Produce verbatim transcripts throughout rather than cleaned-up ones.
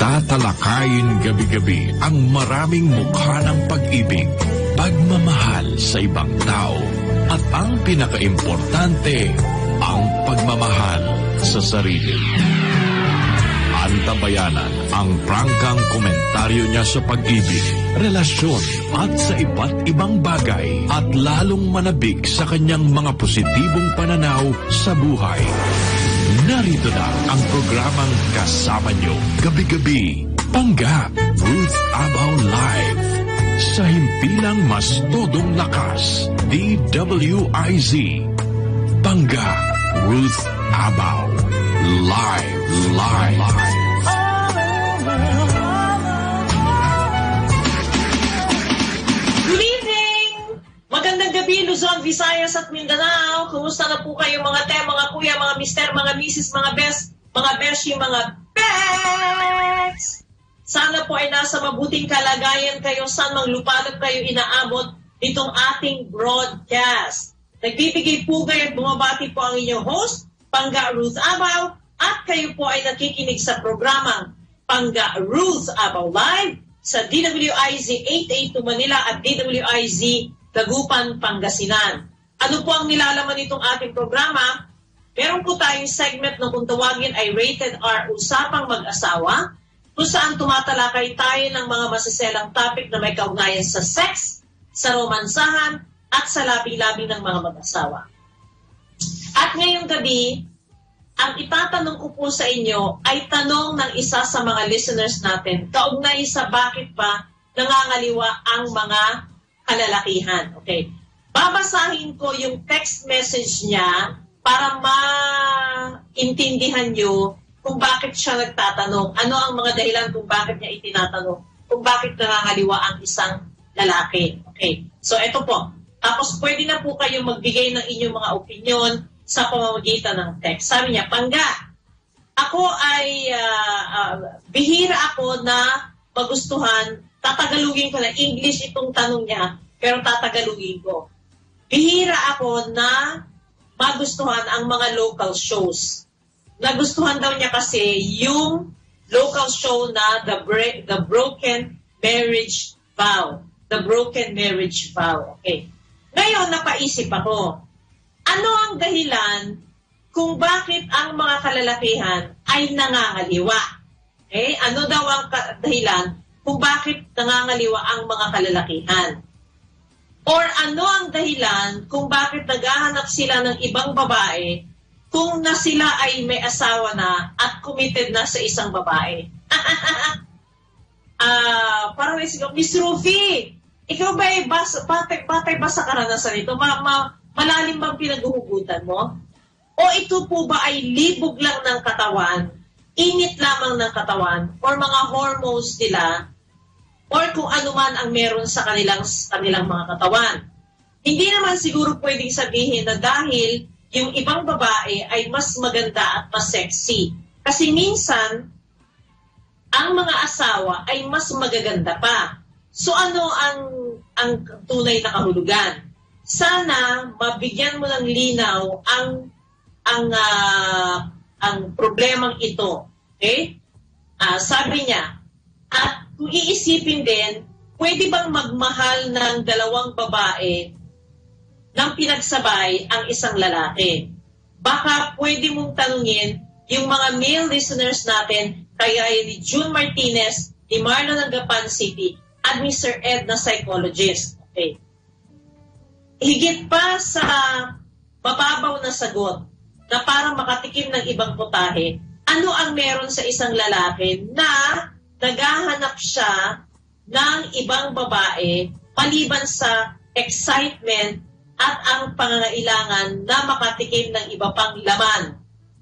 Tatalakayin gabi-gabi ang maraming mukha ng pag-ibig, pagmamahal sa ibang tao, at ang pinaka-importante, ang pagmamahal sa sarili. Antabayanan ang prangkang komentaryo niya sa pag-ibig, relasyon at sa iba't ibang bagay at lalong manabik sa kanyang mga positibong pananaw sa buhay. Narito na ang programang kasama niyo gabi-gabi, Panggap, Ruth Abaw Live. Sa himpilang mas todong lakas, D W I Z. Panggap, Ruth Abaw Live, live, live. Good evening! Magandang gabi, Luzon, Visayas at Mindanao. Kumusta na po kayo mga te, mga kuya, mga mister, mga misis, mga best, mga beshi, mga bets? Sana po ay nasa mabuting kalagayan kayo, saan mang lupalot kayo inaabot itong ating broadcast. Nagbibigay pugay at bumabati po ang inyong host, Pangga Ruth Abaw, at kayo po ay nakikinig sa programang Pangga Ruth Abaw Live sa D W I Z eight eighty-two Manila at D W I Z Dagupan, Pangasinan. Ano po ang nilalaman nitong ating programa? Meron po tayong segment na kung tawagin ay Rated R, Usapang Mag-asawa, kung saan tumatalakay tayo ng mga masaselang topic na may kaugnayan sa sex, sa romansahan, at sa labi-labi ng mga mag-asawa. At ngayong gabi, ang itatanong ko po sa inyo ay tanong ng isa sa mga listeners natin, kaugnay sa bakit ba nangangaliwa ang mga kalalakihan. Okay. Babasahin ko yung text message niya para maintindihan nyo kung bakit siya nagtatanong. Ano ang mga dahilan kung bakit niya itinatanong, kung bakit nangangaliwa ang isang lalaki. Okay. So, ito po. Tapos, pwede na po kayo magbigay ng inyong mga opinion sa pamamagitan ng text. Sabi niya, Pangga, ako ay uh, uh, bihira ako na magustuhan, tatagalugin ko na English itong tanong niya, pero tatagalugin ko. Bihira ako na magustuhan ang mga local shows. Nagustuhan daw niya kasi yung local show na The, Bre- The Broken Marriage Vow. The Broken Marriage Vow. Okay. Ngayon, napaisip ako, ano ang dahilan kung bakit ang mga kalalakihan ay nangangaliwa? Okay? Ano daw ang dahilan kung bakit nangangaliwa ang mga kalalakihan? Or ano ang dahilan kung bakit naghahanap sila ng ibang babae kung na sila ay may asawa na at committed na sa isang babae? uh, parang isip, Miss Rufi, ikaw ba ay bas, batay, batay ba sa karanasan ito? Ma, ma, malalim bang pinaghuhugutan mo? O ito po ba ay libog lang ng katawan, init lamang ng katawan, or mga hormones nila, or kung ano man ang meron sa kanilang, kanilang mga katawan? Hindi naman siguro pwedeng sabihin na dahil yung ibang babae ay mas maganda at mas sexy. Kasi minsan, ang mga asawa ay mas magaganda pa. So ano ang, ang tunay na kahulugan? Sana mabigyan mo ng linaw ang ang uh, ang problemang ito. Okay? Uh, sabi niya, at kung iisipin din, pwede bang magmahal ng dalawang babae nang pinagsabay ang isang lalaki? Baka pwede mong tanungin yung mga male listeners natin, kaya ni June Martinez, ni Marlon ng Gapan City, at Mister Ed na psychologist. Okay. Higit pa sa mababaw na sagot na parang makatikim ng ibang putahe, ano ang meron sa isang lalaki na naghahanap siya ng ibang babae maliban sa excitement at ang pangangailangan na makatikim ng iba pang laman.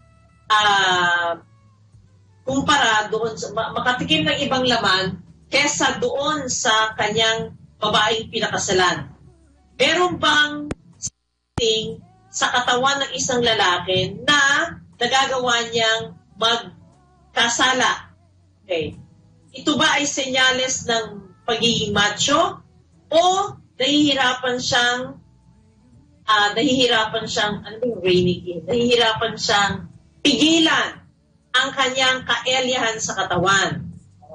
Uh, kumpara doon, makatikim ng ibang laman kesa doon sa kanyang babaeng pinakasalan. Meron bang something sa katawan ng isang lalaki na nagagawa niyang magkasala? Okay. Ito ba ay senyales ng pagiging macho o nahihirapan siyang uh, nahihirapan siyang ano yung raining nahihirapan siyang pigilan ang kanyang kaelyahan sa katawan?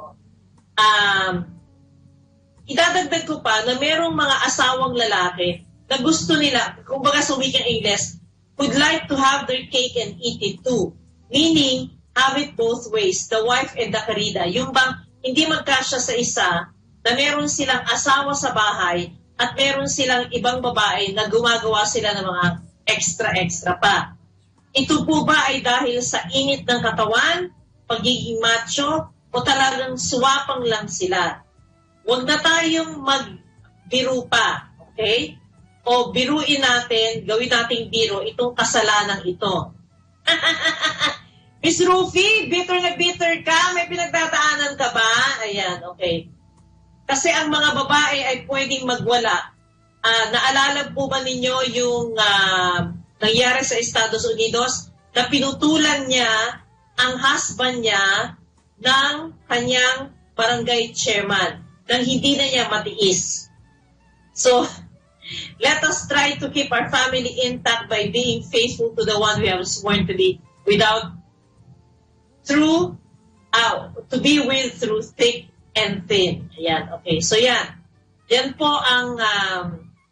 um, idadagdag ko pa na merong mga asawang lalaki na gusto nila, kumbaga sa wikang Ingles, would like to have their cake and eat it too. Meaning, have it both ways, the wife and the karida. Yung bang hindi magkasya sa isa, na meron silang asawa sa bahay at meron silang ibang babae na gumagawa sila ng mga extra-extra pa. Ito po ba ay dahil sa init ng katawan, pagiging macho, o talagang swapang lang sila? Huwag na tayong magbiro pa, okay? O biruin natin, gawin nating biro itong kasalanang ito. Miss Rufi, bitter na bitter ka? May pinagdadaanan ka ba? Ayan, okay. Kasi ang mga babae ay pwedeng magwala. Uh, naalala po ba ninyo yung uh, nangyari sa Estados Unidos na pinutulan niya ang husband niya ng kanyang barangay chairman nang hindi na niya matiis. So, let us try to keep our family intact by being faithful to the one we have sworn to be without through uh, to be with through thick and thin. Ayan, okay. So yan. Yan po ang um,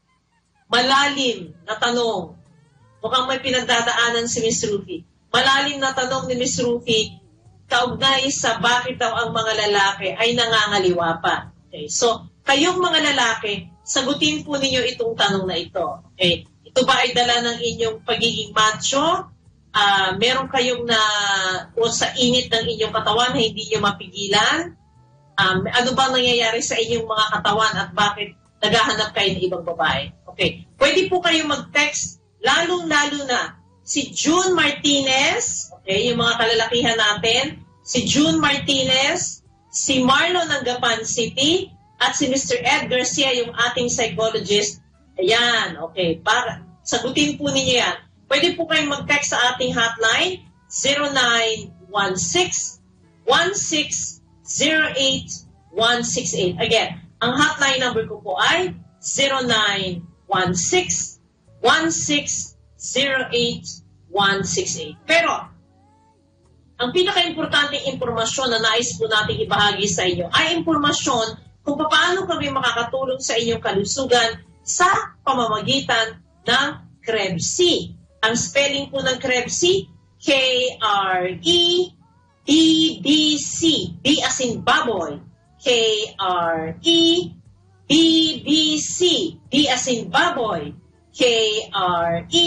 malalim na tanong. Mukhang may pinagdadaanan si Miss Rufi. Malalim na tanong ni Miss Rufi kaugnay sa bakit daw ang mga lalaki ay nangangaliwa pa. Okay. So, kayong mga lalaki, sagutin po ninyo itong tanong na ito. Okay. Ito ba ay dala ng inyong pagiging macho? Uh, meron kayong na o sa init ng inyong katawan na hindi nyo mapigilan? Um, ano ba nangyayari sa inyong mga katawan at bakit naghahanap kayo ng ibang babae? Okay. Pwede po kayong mag-text, lalong-lalo na si June Martinez, okay, yung mga kalalakihan natin, si June Martinez, si Marlon ng Gapan City, at si Mister Ed Garcia, yung ating psychologist. Ayan, okay. Para, sagutin po ninyo yan. Pwede po kayong mag-text sa ating hotline, zero nine one six, one six zero eight, one six eight. Again, ang hotline number ko po ay zero nine one six, one six zero eight, one six eight. Pero, ang pinaka-importanting impormasyon na nais po natin ibahagi sa inyo ay impormasyon kung paano kami makakatulong sa inyong kalusugan sa pamamagitan ng Krebs-C. Ang spelling po ng Krebs-C, K R E B B C. B as in baboy. K R E B B C. B as in baboy. K R E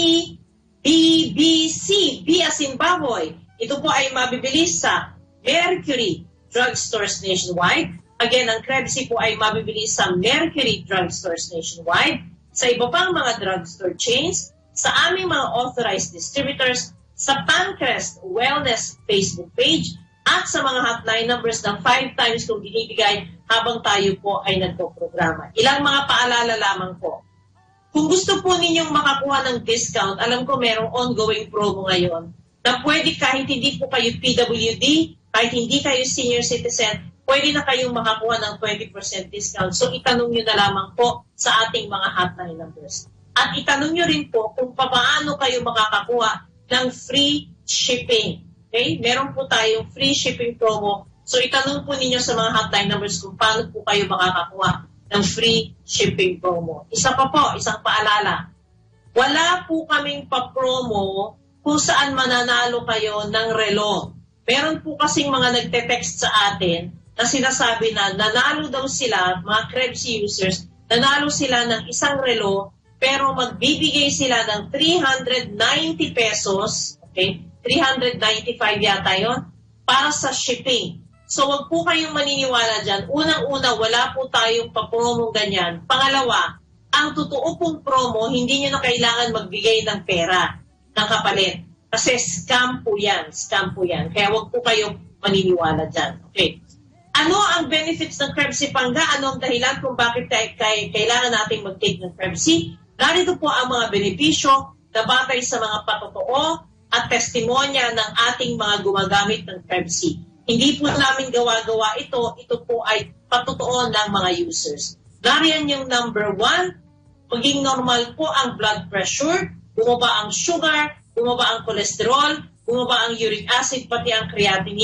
B B C. B as in baboy. Ito po ay mabibili sa Mercury Drugstores nationwide. Again, ang Krebs-C po ay mabibili sa Mercury Drugstores nationwide, sa iba pang mga drugstore chains, sa aming mga authorized distributors, sa Pancrest Wellness Facebook page, at sa mga hotline numbers na five times kung binibigay habang tayo po ay nagpo-programa. Ilang mga paalala lamang po. Kung gusto po ninyong makakuha ng discount, alam ko merong ongoing promo ngayon, na pwede kahit hindi po kayo P W D, kahit hindi kayo senior citizen, pwede na kayong makakuha ng twenty percent discount. So itanong nyo na lamang po sa ating mga hotline numbers. At itanong nyo rin po kung paano kayo makakakuha ng free shipping. Okay? Meron po tayong free shipping promo. So itanong po ninyo sa mga hotline numbers kung paano po kayo makakakuha ng free shipping promo. Isa pa po, isang paalala. Wala po kaming pa-promo kung saan mananalo kayo ng relo. Meron po kasing mga nagte-text sa atin na sinasabi na nanalo daw sila, mga Krebs users, nanalo sila ng isang relo, pero magbibigay sila ng three hundred ninety pesos, okay? three hundred ninety-five yata yon para sa shipping. So wag po kayong maniniwala dyan. Unang-una, wala po tayong pa-promo ganyan. Pangalawa, ang totoo pong promo, hindi nyo na kailangan magbigay ng pera, ng kapalit. Kasi scam po yan. Scam po yan. Kaya wag po kayong maniniwala dyan. Okay. Ano ang benefits ng Krebs-C Pangga? Ano ang dahilan kung bakit kay, kay, kailangan natin mag-take ng Krebs-C? Narito po ang mga benepisyo na batay sa mga patotoo at testimonya ng ating mga gumagamit ng Krebs-C. Hindi po namin gawa-gawa ito. Ito po ay patotoo ng mga users. Nariyan yung number one, maging normal po ang blood pressure, bumaba ang sugar, bumaba ang cholesterol, bumaba ang uric acid, pati ang creatinine,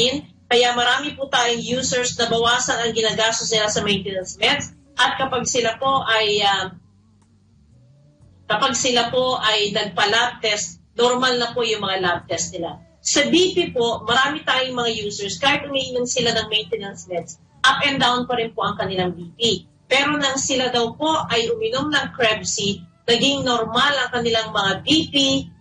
Kaya marami po tayong users na bawasan ang ginagastos nila sa maintenance meds at kapag sila po ay uh, kapag sila po ay nagpa-lab test, normal na po yung mga lab test nila. Sa B P po, marami tayong mga users, kahit umiinom sila ng maintenance meds, up and down pa rin po ang kanilang B P. Pero nang sila daw po ay uminom ng Krebs, naging normal ang kanilang mga B P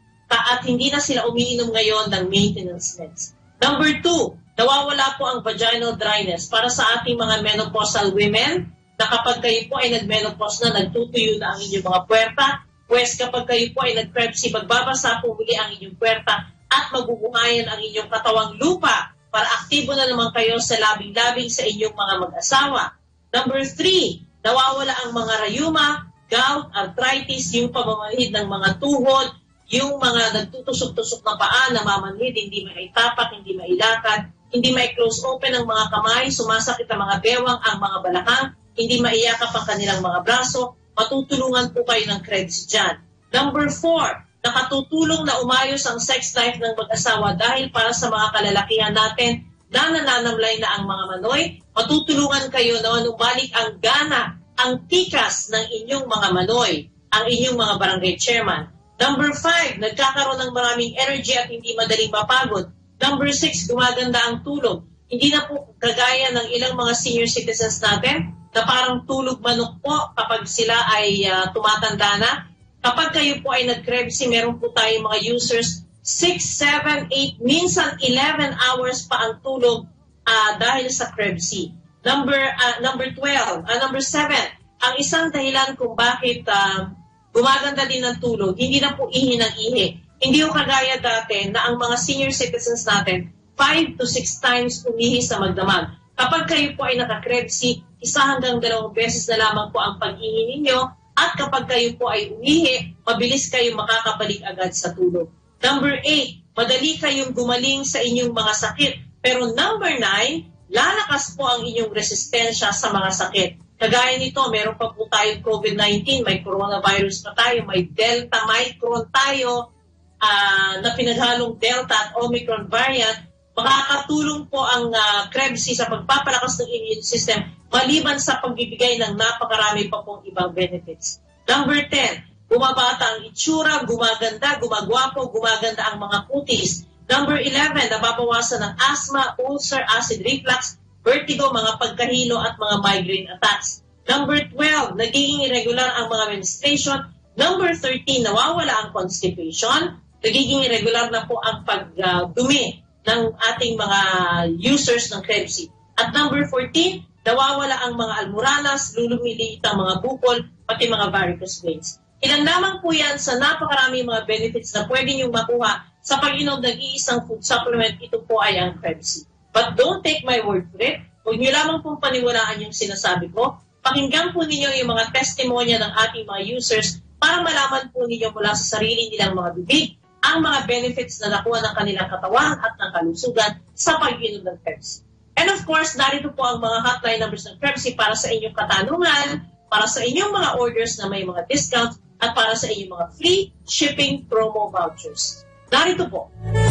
at hindi na sila umiinom ngayon ng maintenance meds. Number two, nawawala po ang vaginal dryness para sa ating mga menopausal women na kapag kayo po ay nag-menopause na, nagtutuyo na ang inyong mga puwerta. Pues kapag kayo po ay nag-Krebs, magbabasa po muli ang inyong puwerta at mabubuhayan ang inyong katawang lupa para aktibo na naman kayo sa labing-labing sa inyong mga mag-asawa. Number three, nawawala ang mga rayuma, gout, arthritis, yung pamamanhid ng mga tuhod, yung mga nagtutusok-tusok na paa, namamanhid, hindi maitapak, hindi mailakad, hindi mai-close open ang mga kamay, sumasakit ang mga bewang, ang mga balakang, hindi maiyakap ang kanilang mga braso, matutulungan po kayo ng Krebs dyan. Number four, nakatutulong na umayos ang sex life ng mag-asawa dahil para sa mga kalalakihan natin na nananamlay na ang mga manoy, matutulungan kayo na manubalik ang gana, ang tikas ng inyong mga manoy, ang inyong mga barangay chairman. Number five, nagkakaroon ng maraming energy at hindi madaling mapagod. Number six, gumaganda ang tulog. Hindi na po kagaya ng ilang mga senior citizens natin na parang tulog manok po kapag sila ay uh, tumatanda na. Kapag kayo po ay nag-Krebs, meron po tayong mga users six, seven, eight, minsan eleven hours pa ang tulog uh, dahil sa Krebs. Number uh, number twelve, uh, number seven, ang isang dahilan kung bakit uh, gumaganda din ang tulog, hindi na po ihi ng ihi. Hindi po kagaya dati na ang mga senior citizens natin five to six times umihi sa magdamag. Kapag kayo po ay naka-Krebs, isa hanggang dalawang beses na lamang po ang pag-ihi ninyo at kapag kayo po ay umihi, mabilis kayo makakabalik agad sa tulog. Number eight, madali kayong gumaling sa inyong mga sakit. Pero number nine, lalakas po ang inyong resistensya sa mga sakit. Kagaya nito, meron pa po tayong COVID nineteen, may coronavirus pa tayo, may Delta, Micron tayo, uh, na pinaghalong Delta at Omicron variant. Makakatulong po ang uh, Krebs sa pagpapalakas ng immune system maliban sa pagbibigay ng napakarami pa pong ibang benefits. Number ten, bumabata ang itsura, gumaganda, gumagwapo, gumaganda ang mga kutis. Number eleven, nababawasan ng asthma, ulcer, acid reflux, vertigo, mga pagkahilo at mga migraine attacks. Number twelve, nagiging irregular ang mga menstruation. Number thirteen, nawawala ang constipation. Nagiging irregular na po ang pagdumi uh, ng ating mga users ng Krebs. At number fourteen, nawawala ang mga almoranas, lulumiliit ang mga bukol, pati mga varicose veins. Ilan lamang po yan sa napakarami mga benefits na pwede niyong makuha sa pag-inom ng iisang food supplement. Ito po ay ang Krebs. But don't take my word for it. Huwag niyo lamang pong paniwalaan yung sinasabi ko. Pakinggan po ninyo yung mga testimonya ng ating mga users para malaman po ninyo mula sa sarili nilang mga bibig ang mga benefits na nakuha ng kanilang katawan at ng kalusugan sa pag-inom ng Krebs. And of course, narito po ang mga hotline numbers ng Krebs para sa inyong katanungan, para sa inyong mga orders na may mga discounts, at para sa inyong mga free shipping promo vouchers. Narito po.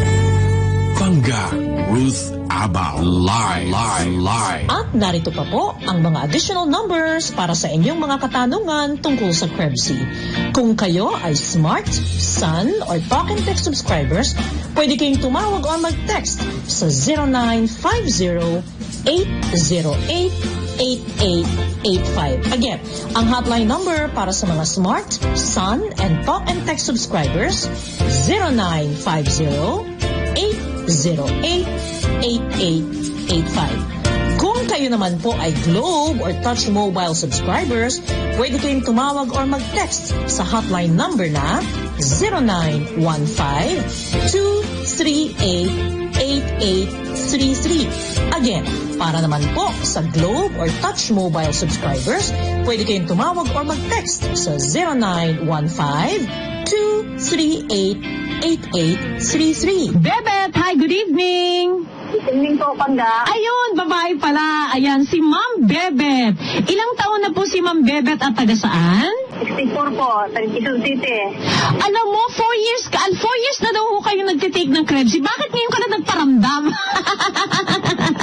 Pangga, Ruth Abao, live, live, live. At narito pa po ang mga additional numbers para sa inyong mga katanungan tungkol sa Krebs. Kung kayo ay Smart, Sun, or Talk and Text subscribers, pwede kayong tumawag o mag-text sa zero nine five zero, eight zero eight, eight eight eight five. Again, ang hotline number para sa mga Smart, Sun, and Talk and Text subscribers, zero nine five zero, eight zero eight, eight eight eight five. Kung kayo naman po ay Globe or Touch Mobile subscribers, pwede kayong tumawag or mag-text sa hotline number na zero nine one five, two three eight, eight eight three three. Again, para naman po sa Globe or Touch Mobile subscribers, pwede kayong tumawag or mag-text sa zero nine one five, two three eight, eight eight three three. Bebet, hi, good evening. Good evening po, Pangga. Ayun, babae pala. Ayan, si Ma'am Bebet. Ilang taon na po si Ma'am Bebet at taga saan? sixty-four po, taga Quezon City. Alam mo, four years ka, four years na daw ho kayo nagtitake ng Krebs. Bakit ngayon ka na nagparamdam?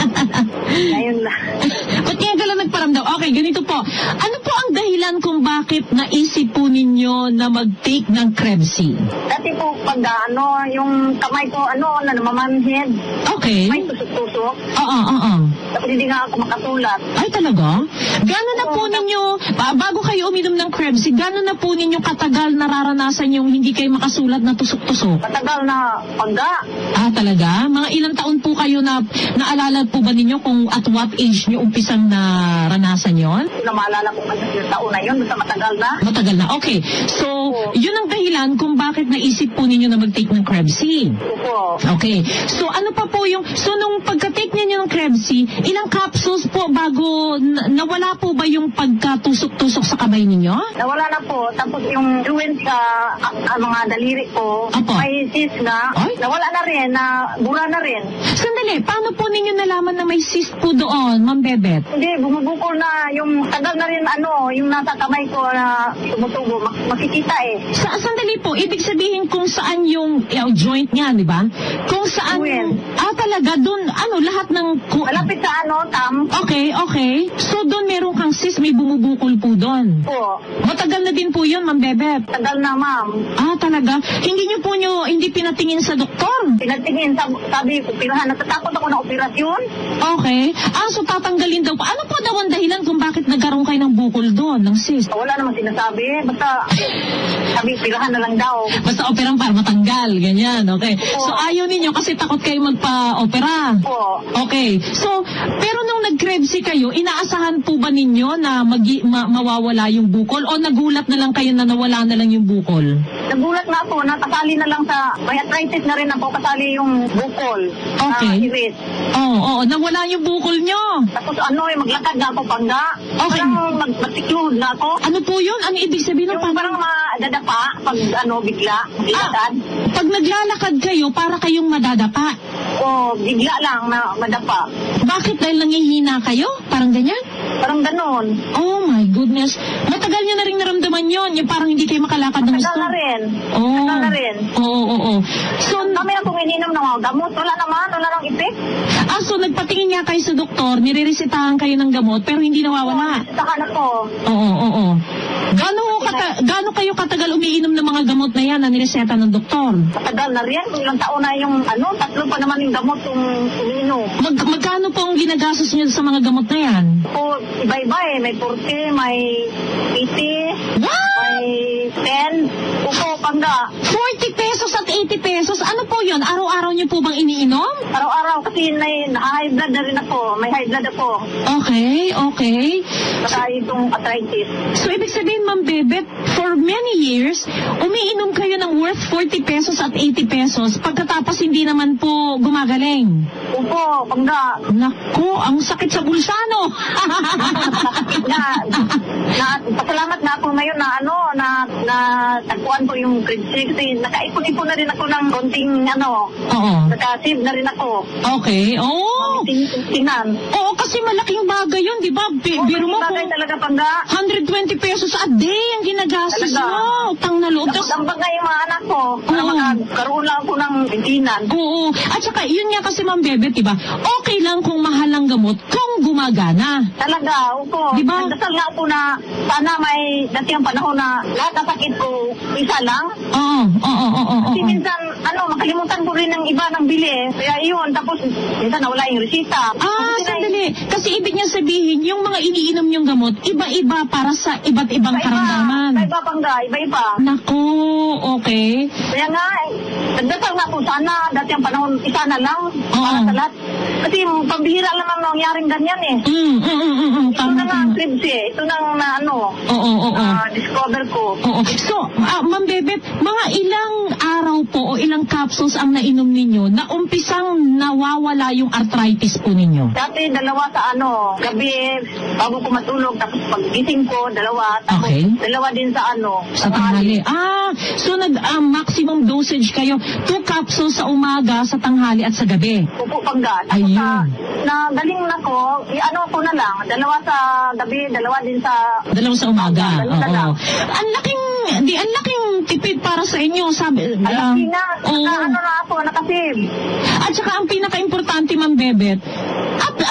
po. Ano po ang dahilan kung bakit naisip po ninyo na mag-take ng Krebsi? Dati po pag ano, yung kamay ko ano, na namamanhid. Okay. May tusok-tusok. Oo, oo, oo. Tapos hindi nga ako makasulat. Ay, talaga? Gano'n na po ninyo, ba- bago kayo uminom ng Krebsi, gano'n na po ninyo katagal nararanasan yung hindi kayo makasulat na tusok-tusok? Matagal na pangga. Ah, talaga? Mga ilang taon po kayo na, naalala po ba ninyo kung at what age nyo umpisang naranasan yon? Hindi na maalala ko kasi yung taon na yun, basta matagal na. Matagal na. Okay. So, yun ang dahilan kung bakit naisip po ninyo na mag-take ng Krebsi. Opo. Okay. So, ano pa po yung, so nung pagka-take ninyo ng Krebsi, ilang capsules po bago, na- nawala po ba yung pagkatusok-tusok sa kamay ninyo? Nawala na po. Tapos yung ruin sa ang, ang mga daliri ko, Apo. may cyst na. Ay? Nawala na rin, na bura na rin. Sandali, paano po ninyo nalaman na may cyst po doon, Ma'am Bebet? Hindi, bumubukol na yung tagal na rin ano, yung nasa kamay ko na tumutubo. Mak- makikita eh. Sa, sandali po, ibig sabihin kung saan yung eh, joint niya, di ba? Kung saan, Well. ah talaga, doon, ano, lahat ng, ku- Malapit sa ano, tam. okay, okay. So doon meron kang cyst, may bumubukol po doon. Po. Matagal na din po yun, Ma'am Bebet. Tagal na, ma'am. Ah, talaga? Hindi niyo po nyo, hindi pinatingin sa doktor? Pinatingin, sab- sabi ko, pinahan, natatakot ako na operasyon. Okay. Ah, so tatanggalin daw po. Ano po daw ang dahilan kung bakit nagkaroon kayo ng bukol doon, ng cyst? Wala namang sinasabi. Basta, sabi, pirahan na lang daw. Basta operang para matanggal, ganyan, okay. So ayaw ninyo kasi takot kayo magpa-opera. Po. Okay. So, pero nung nag-Krebsi kayo, inaasahan po ba ninyo na magi, ma- mawawala yung bukol o nagulat na lang kayo na nawala na lang yung bukol? Nagulat na ako, nakasali na lang sa, may arthritis na rin ako, kasali yung bukol. Okay. Na iris. Oo, oo, nawala yung bukol nyo. Tapos ano eh, maglakad na ako pangga. Okay. Parang mag magtiklod na ako. Ano po yun? Ano ibig sabihin ng Yung parang madadapa pag ano, bigla, maglakad. Pag naglalakad kayo, para kayong madadapa. O bigla lang na madapa. Bakit? Dahil nangihina kayo? Parang ganyan? Parang ganon. Oh my goodness. Matagal nyo na rin naramdaman yun. Yung parang hindi kayo makalakad ng Tagal gusto. na rin. Oh. Tagal na rin. Oo, oo, oo. So, Kami akong ininom ng mga gamot. Wala naman, wala nang effect. ah, so nagpatingin nga kayo sa doktor, nireresetahan kayo ng gamot, pero hindi nawawala. Saka na ko. Oo, oo, oo. Gaano, kata- gaano kayo katagal umiinom ng mga gamot na yan na nireseta ng doktor? Matagal na rin. Kung ilang taon na yung ano, tatlo pa naman yung gamot yung ininom. Mag, magkano po ang ginagastos niyo sa mga gamot na yan? Po, iba-iba eh. May forty, may eighty, What? may ten. Upo, pangga. forty pesos at eighty pesos? Ano po yun? Araw-araw niyo po bang iniinom? Araw-araw kasi may high blood na rin ako. May high blood ako. Okay, okay. Saka itong arthritis. So, ibig sabihin, Ma'am Bebet, for many years, umiinom kayo ng worth forty pesos at eighty pesos pagkatapos hindi naman po gumagaling. Upo, pangga. Nako, ang sakit sa bulsa, no? na, na, pasalamat na ako ngayon na ano, na, na tagpuan ko yung grade six. Kasi nakaipon-ipon na rin ako ng konting ano, Oo. naka-save na rin ako. Okay. Oo. Ting- Tingnan. Oo, kasi malaking bagay yun, di ba? Bi- Oh, Biro mo bagay kung talaga, pangga. one hundred twenty pesos a day ang ginagastos Talaga. mo. Utang na loob. Tapos Tas- ang bagay yung mga anak ko, para Oo. makakaroon lang ako ng bintinan. Oo. At saka, yun nga kasi, Ma'am Bebet, di ba? Okay lang kung mahal ang gamot kung gumagana. Talaga, upo. Diba? Nagdasal nga ako na sana may dati ang panahon na lahat ng sakit ko isa lang. Oo, oo, oo, oo. Kasi oo. minsan, ano, makalimutan ko rin ng iba ng bili. Kaya yun, tapos minsan nawala yung resita. Ah, Kasi sandali. Kasi ibig niya sabihin, yung mga iniinom yung gamot, iba-iba para sa iba't ibang Iba-iba, karamdaman. iba-iba pangga, iba-iba. Nako, okay. Kaya nga, eh, nagdasal nga ako sana, dati ang panahon, isa na lang, para Oo. sa lahat. Kasi pambihira lang ang nangyaring ganyan eh. Mm, mm, mm, mm, mm. Ito Tama, na nga ang tama. cribs eh. Ito na ang na ano, Oo, oo, oo. ah, discover ko. Oo. So, ah, Ma'am Bebet, mga ilang araw po o ilang capsules ang nainom ninyo na umpisang nawawala yung arthritis po ninyo? Dati dalawa sa ano, gabi, bago ko matulog, tapos paggising ko, dalawa, tapos Okay. dalawa din sa ano, Sa tanghali. Ah, so nag ah, maximum dosage kayo, two capsules sa umaga, sa tanghali at sa gabi. Upo pangga. Tapos Ayun. sa, na galing na ko, i-ano ko na lang, dalawa sa gabi, dalawa din sa, Dalawa sa umaga. Dalawa na lang. Oo. Ang laking, di, ang laking tipid para sa inyo, sabi. alam ah, na, oo. na ano na ako, nakasave. At saka ang pinaka-importante, Ma'am Bebet, at,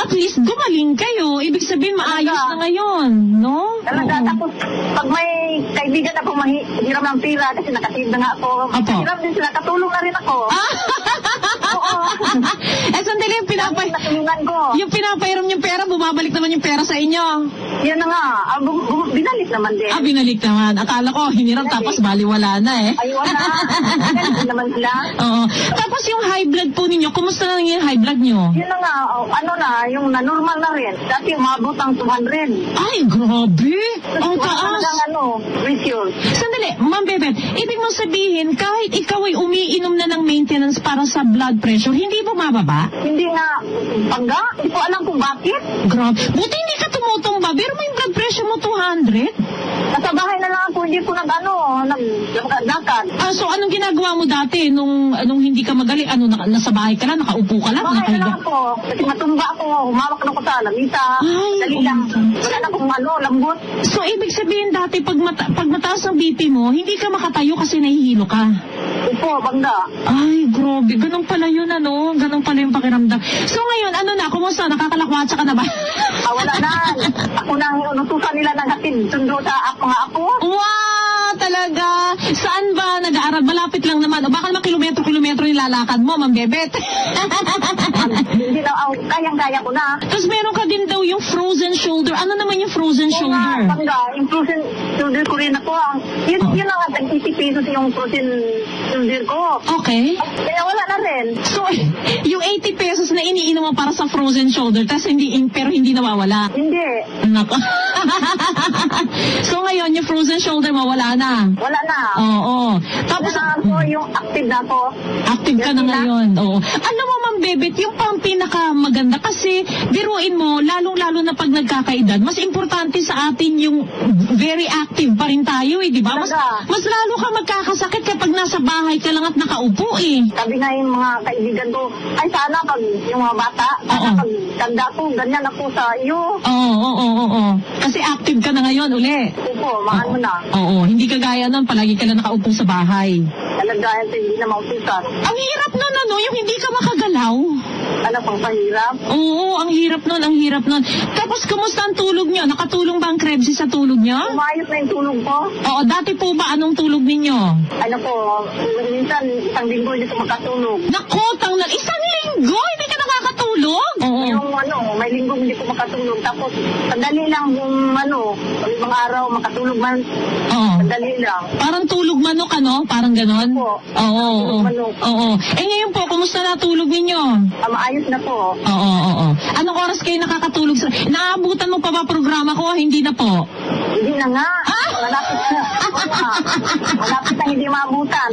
at least gumaling kayo. Ibig sabihin, maayos Talaga. na ngayon, no? Talaga, Oo. tapos pag may kaibigan ako mahiram ng pira kasi nakasave na nga ako. Apo. Hiram din sila, katulong na rin ako. Oo. Eh, sandali, yung pinapay... Natulungan ko. Yung pinapairam yung pera, bumabalik naman yung pera sa inyo. Yan na nga. Ah, bum- bum- binalik naman din. Ah, binalik naman. Akala ko, hiniram Binalik. tapos baliwala na eh. Ay, wala. Binalik naman sila. Oo. Tapos yung high blood po ninyo, kumusta na yung high blood nyo? Yun na nga, oh, ano na, yung na-normal na rin. Dati umabot ang two hundred. Ay, grabe! Ang Wala taas! talagang ano, pressure. Sandali, Ma'am Bebet, ibig mo sabihin, kahit ikaw ay umiinom na ng maintenance para sa blood pressure, hindi bumababa? Hindi nga, pagga, hindi ko alam kung bakit. Grabe. Buti hindi ka tumutumba, pero may blood pressure mo two hundred? Nasa bahay na lang ako, hindi ko nag-ano, nag-lakad. Ah, so anong ginagawa mo dati nung nung hindi ka magaling? Ano, naka, nasa bahay ka lang, nakaupo ka lang, Bahay na nakahiga? lang ako, kasi matumba ako, humawak na ko sa lamisa. Ay, Dali oh lang, my God. wala na kung ano, lambot. So, ibig sabihin dati, pag, mata- pag mataas ang B P mo, hindi ka makatayo kasi nahihilo ka. Upo, bangga. Ay, grabe. Ganun pala yun, ano? Ganun pala yung pakiramdam. So, ngayon, ano na? Kumusta? Nakakalakwatsa ka na ba? Ah, wala na. Ako nang inutusan nila ng hatid, sundo sa ako nga ako. Wow! Talaga? Saan ba nag-aaral? Malapit lang naman. O baka naman kilometro-kilometro nilalakad mo, Ma'am Bebet. Hindi na, oh, kayang-kaya ko na. Tapos meron ka din daw yung frozen shoulder. Ano naman yung frozen Oo nga, shoulder? bangga, yung frozen shoulder ko rin ako. Ang, yun, Oh. yun ang tag-eighty pesos yung frozen shoulder ko. Okay. Kaya wala na rin. So, yung eighty pesos na iniinom mo para sa frozen shoulder, tapos hindi, pero hindi nawawala. Hindi. Nako. So ngayon, yung frozen shoulder mo, wala na. Wala na. Oo. Tapos, Kailangan ko yung active na ako. active ka na Yes, ngayon. Oo. Alam mo, Ma'am Bebet, yung pang pinaka maganda kasi biruin mo, lalong-lalo na pag nagkakaedad, mas importante sa atin yung very active pa rin tayo eh, di ba? Mas, Talaga. mas lalo ka magkakasakit kapag nasa bahay ka lang at nakaupo eh. Sabi nga yung mga kaibigan ko, ay sana pag yung mga bata, sana Oo. pag tanda ko, ganyan ako sa iyo. Oo, oo, oo, oo. Kasi active ka na ngayon uli. Upo, mahan mo na. Oo, hindi ka gaya nun, palagi ka lang nakaupo sa bahay. Talaga, hindi na mautusan. Ang hirap nun, ano, yung hindi ka makagalaw. Ano pang pahirap? Oo, ang hirap nun, ang hirap nun. Tapos, kumusta ang tulog nyo? Nakatulong ba ang Krebs sa tulog nyo? Umayos na yung tulog ko. Oo, dati po ba anong tulog ninyo? Ano po, minsan isang linggo hindi ko makatulog. Nako, tanglan, isang linggo, hindi ka nakakatulog? Oo. Yung ano, may linggo hindi ko makatulog. Tapos, sandali lang yung ano, yung mga araw makatulog man, Oo. sandali lang. Parang tulog manok, ano? Parang ganon? Opo. Oo, oo, Tulog manok. oo. Eh ngayon po, kumusta na tulog ninyo? Ah, maayos na po. Oo, oo, oo. Anong oras kayo nakakatulog? Sa... Naabutan mo pa ba programa ko? Hindi na po. Hindi na nga. Malapit na. Oo nga. Malapit na hindi maabutan.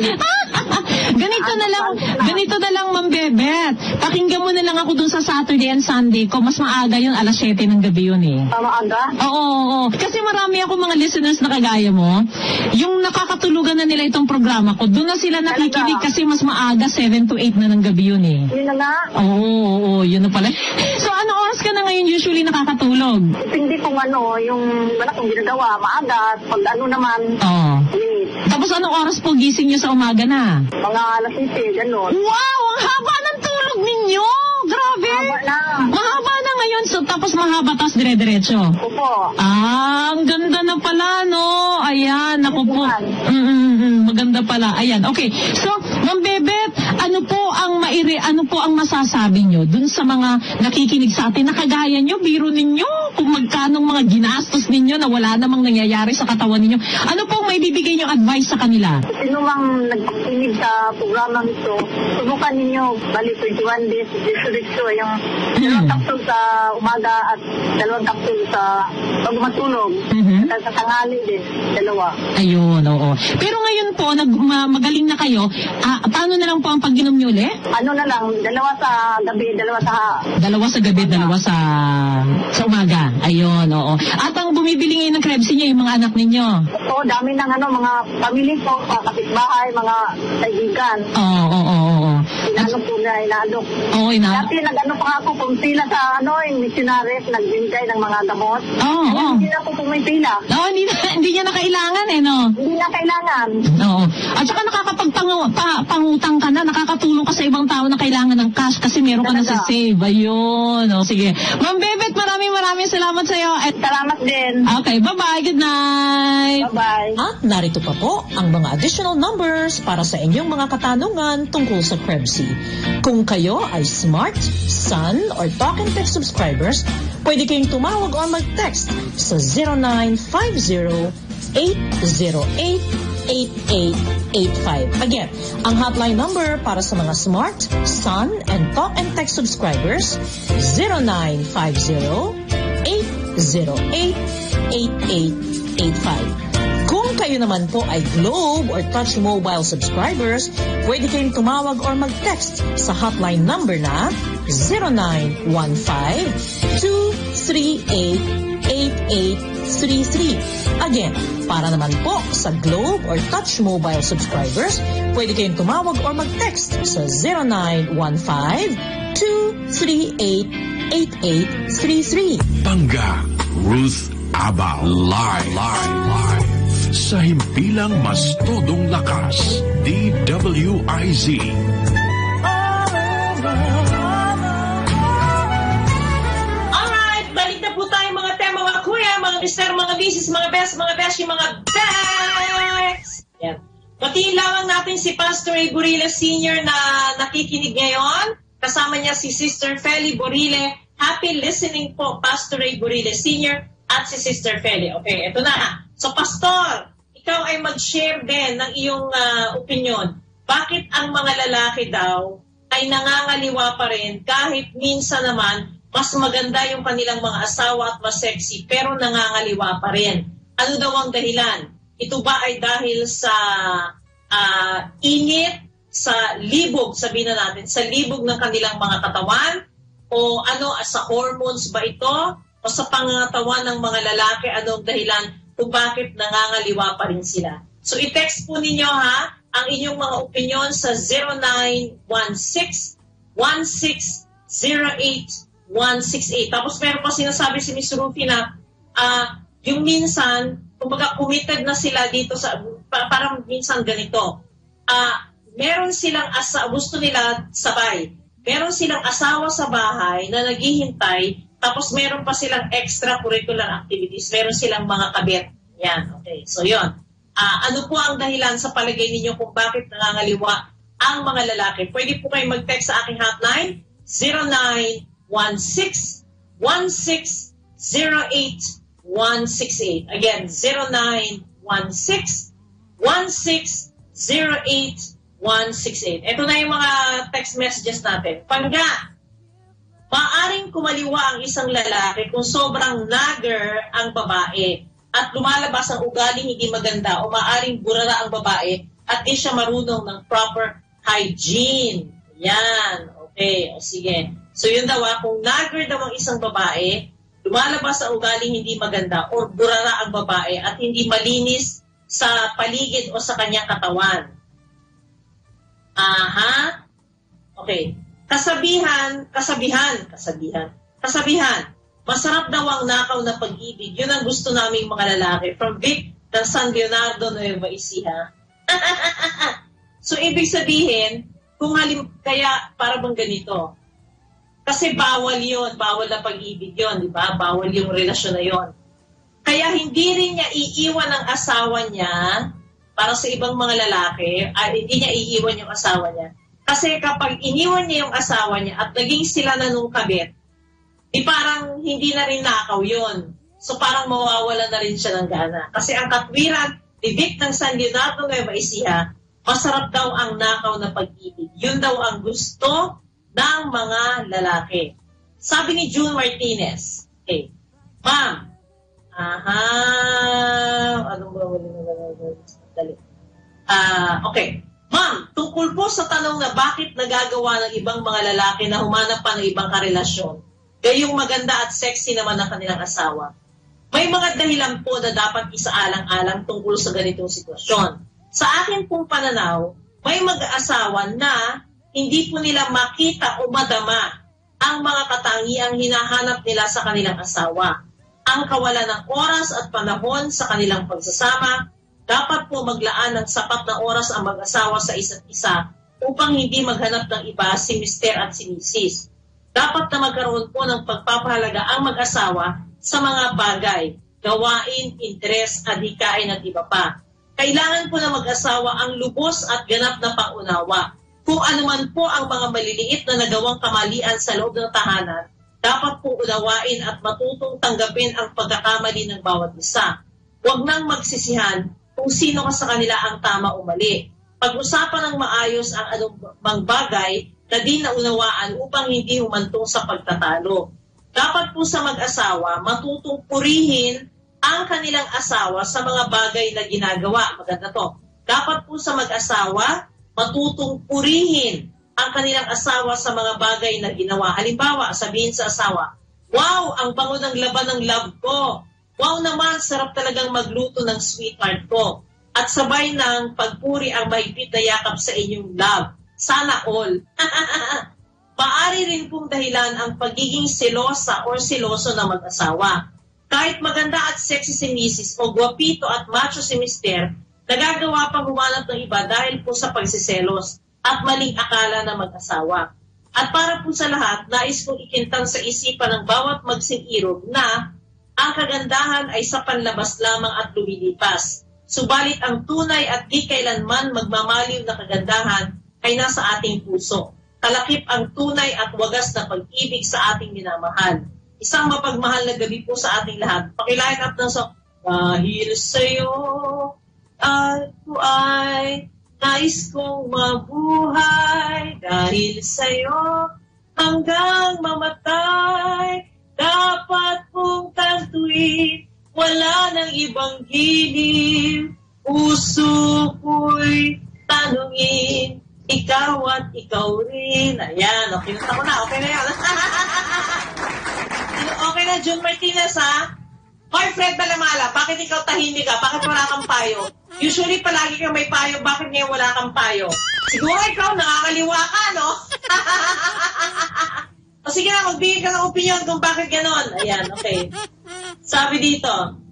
Ganito na lang, ganito na lang, Ma'am Bebet. Pakinggan mo na lang ako dun sa Saturday and Sunday ko. Mas maaga yun, alas siyete ng gabi yun eh. Tama aga. Oo, oo. Kasi marami ako mga listeners na kagaya mo. Yung nakakatulugan na nila itong programa ko, doon na sila nakikinig Talaga? kasi mas maaga, seven to eight na ng gabi yun eh. Yun na nga. Oo, oo, oo, yun na pala. So, ano oras ka na ngayon usually nakakatulog? Hindi kung ano, yung wala kong ginagawa, maaga. Pag ano naman, Oo. late. Tapos anong oras po gising nyo sa umaga na? Mga alas sisi, gano'n. Wow! Ang haba ng tulog ninyo! Grabe! Haba na. Mahaba na ngayon. So, tapos mahaba, tapos dire-diretso. Opo. Ah, ang ganda na pala, no? Ayan, ako po. Yan. Mm, mm, mm, maganda pala. Ayan, okay. So, Ma'am Bebet, ano po ang maire, ano po ang masasabi nyo dun sa mga nakikinig sa atin na kagaya nyo, biro ninyo, kung magkanong mga ginastos ninyo na wala namang nangyayari sa katawan ninyo. Ano po ang may bibigay nyo advice sa kanila? Sino mang nagpakinig sa programa nito, subukan ninyo, bali twenty-one days, diretso yung dalawang kapsul sa umaga at dalawang kapsul sa pag matulog. Mhm. At sa tanghali din, dalawa. Ayun, oo. Pero ngayon po, nag, ma- magaling na kayo, ah, paano na lang po ang pag-inom nyo ulit? Ano na lang, dalawa sa gabi, dalawa sa... Dalawa sa gabi, dalawa sa sa umaga. Ayun, oo. At ang bumibili ngayon ng Krebs niya, yung mga anak ninyo. Oo, dami ng ano, mga pamilya ko, mga kapitbahay, mga kaibigan. Oo, oo, oo, oo. Inano po na, inaalok. Oo, ina. Dati nag-ano pa ako, pumipila sa ano, yung missionaries, nagbintay ng mga gamot. Oo, Ngayon, oo. hindi na po pumipila. Oo, hindi, na, hindi niya na kailangan eh, no? Hindi na kailangan. Oo. At saka nakakapagpangutang ka na, nakakatulong ka sa ibang tao na kailangan ng cash kasi meron ka na sa Talaga. save. Ayun. O, sige. Ma'am Bebet, maraming maraming salamat sa iyo. At, Salamat din. okay, bye-bye. Good night. Bye-bye. At narito pa po ang mga additional numbers para sa inyong mga katanungan tungkol sa Krebsy. Kung kayo ay Smart, Sun, or Talk and Text subscribers, pwede kayong tumawag o mag-text sa zero nine five zero, eight zero eight, eight eight eight five. Again, ang hotline number para sa mga Smart, Sun, and Talk and Text subscribers, zero nine five zero, eight zero eight, eight eight eight five. Kung kayo naman po ay Globe or Touch Mobile subscribers, pwede kayong tumawag or mag-text sa hotline number na zero nine one five, two three eight, eight eight three three. Again, para naman po sa Globe or Touch Mobile subscribers, pwede kayong tumawag or mag-text sa zero nine one five, two three eight, eight eight three three. Bangga, Ruth Abao. Live, live, live. Sa himpilang mas todong lakas, D W I Z. Alright, balik na po tayo mga tema, mga kuya, mga mister, mga misis, mga best, mga beshi, mga best. Yan. Batiin lamang natin si Pastor A. Burile Senior na nakikinig ngayon. Kasama niya si Sister Feli Burile. Happy listening po, Pastor A. Burile Senior at si Sister Feli. Okay, eto na. So, Pastor, ikaw ay mag-share din ng iyong uh, opinion. Bakit ang mga lalaki daw ay nangangaliwa pa rin kahit minsan naman mas maganda yung kanilang mga asawa at mas sexy pero nangangaliwa pa rin? Ano daw ang dahilan? Ito ba ay dahil sa uh, init, sa libog, sabihin na natin, sa libog ng kanilang mga katawan? O ano, sa hormones ba ito? O sa pangangatawan ng mga lalaki, anong dahilan kung bakit nangangaliwa pa rin sila? So i-text po ninyo ha, ang inyong mga opinion sa zero nine one six, one six zero eight, one six eight. Tapos meron pa sinasabi si Miss Rufi na uh, yung minsan, kumbaga committed na sila dito sa, parang minsan ganito, uh, meron silang asa, gusto nila sabay, meron silang asawa sa bahay na naghihintay, tapos meron pa silang extracurricular activities, meron silang mga kabit. Yan, okay. So yun. Uh, ano po ang dahilan sa palagay ninyo kung bakit nangangaliwa ang mga lalaki? Pwede po kayo mag-text sa aking hotline, zero nine one six, one six zero eight, one six eight. Again, zero nine one six, one six zero eight, one six eight. Ito na yung mga text messages natin. Pangga, maaring kumaliwa ang isang lalaki kung sobrang nagger ang babae at lumalabas ang ugaling hindi maganda o maaring burara ang babae at di siya marunong ng proper hygiene. Yan. Okay. O sige. So yun daw, kung nagger daw ang isang babae, lumalabas ang ugaling hindi maganda o burara ang babae at hindi malinis sa paligid o sa kanyang katawan. Aha. Okay. Kasabihan, kasabihan, kasabihan, kasabihan. Masarap daw ang nakaw na pag-ibig. Yun ang gusto naming mga lalaki. From Vic ng San Leonardo, Nueva Ecija. So, ibig sabihin, kung halim, kaya para bang ganito. Kasi bawal yun. Bawal na pag-ibig yun, di ba? Bawal yung relasyon na yun. Kaya hindi rin niya iiwan ang asawa niya para sa ibang mga lalaki. Ay, hindi niya iiwan yung asawa niya. Kasi kapag iniwan niya yung asawa niya at naging sila na nung kabit, di parang hindi na rin nakaw yun. So parang mawawala na rin siya ng gana. Kasi ang katwiran ni Vic ng San Leonardo, Nueva Ecija, masarap daw ang nakaw na pag-ibig. Yun daw ang gusto ng mga lalaki. Sabi ni June Martinez, okay, ma'am, aha, anong ba dali? Ah, okay. Ma'am, tungkol po sa tanong na bakit nagagawa ng ibang mga lalaki na humanap pa ng ibang karelasyon, gayong maganda at sexy naman ang kanilang asawa. May mga dahilan po na dapat isaalang-alang tungkol sa ganitong sitwasyon. Sa akin pong pananaw, may mag-asawa na hindi po nila makita o madama ang mga katangiang hinahanap nila sa kanilang asawa. Ang kawalan ng oras at panahon sa kanilang pagsasama, dapat po maglaan ng sapat na oras ang mag-asawa sa isa't isa upang hindi maghanap ng iba si mister at si misis. Dapat na magkaroon po ng pagpapahalaga ang mag-asawa sa mga bagay, gawain, interes, adhikain at iba pa. Kailangan po na mag-asawa ang lubos at ganap na pangunawa. Kung anuman po ang mga maliliit na nagawang kamalian sa loob ng tahanan, dapat po unawain at matutong tanggapin ang pagkakamali ng bawat isa. Huwag nang magsisihan kung sino ka sa kanila ang tama o mali. Pag-usapan ng maayos ang anumang bagay na di naunawaan upang hindi humantong sa pagtatalo. Dapat po sa mag-asawa matutong purihin ang kanilang asawa sa mga bagay na ginagawa. Maganda to. Dapat po sa mag-asawa matutong purihin ang kanilang asawa sa mga bagay na ginawa. Halimbawa, sabihin sa asawa, wow, ang bango ng laban ng love ko. Wow naman, sarap talagang magluto ng sweetheart ko. At sabay ng pagpuri ang mahigpit na yakap sa inyong love. Sana all. Paari rin pong dahilan ang pagiging selosa or seloso ng mag-asawa. Kahit maganda at sexy si misis o guwapito at macho si mister, nagagawa pang humanap ng iba dahil po sa pagsiselos at maling akala ng mag-asawa. At para po sa lahat, nais kong ikintang sa isipan ng bawat magsing-irog na ang kagandahan ay sa panlabas lamang at lumilipas. Subalit ang tunay at di kailanman magmamaliw na kagandahan ay nasa ating puso. Kalakip ang tunay at wagas na pag-ibig sa ating minamahal. Isang mapagmahal na gabi po sa ating lahat. Pakilain up ng song, dahil sa'yo ako ay nais kong mabuhay, dahil sa'yo hanggang mamatay. Dapat kong tantuin, wala nang ibang giliw. Puso ko'y tanungin, ikaw at ikaw rin. Ayan, okay na ako na, okay na yan. Okay na, June Martinez, ha? Hoy, Fred Balamala, bakit ikaw tahimik ka? Bakit wala kang payo? Usually, palagi kang may payo. Bakit ngayon wala kang payo? Siguro ikaw, nakakaliwa ka, no? O sige na, magbigay ka ng opinion kung bakit ganon. Ayan, okay. Sabi dito,